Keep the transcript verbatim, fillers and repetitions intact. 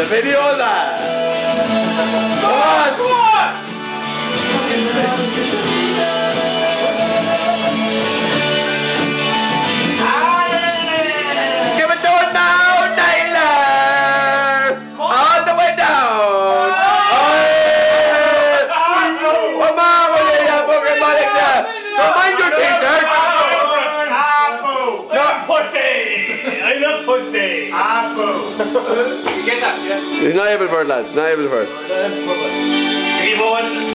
the videola! Come on! Come on! Give it to it now, Niall! All the way down! Come on, will you, you booger balik there! Don't mind your t-shirt! Not pussy! I love pussy! Apo! You get that? Yeah? He's not able for it, lads. Not able for it. Keep on.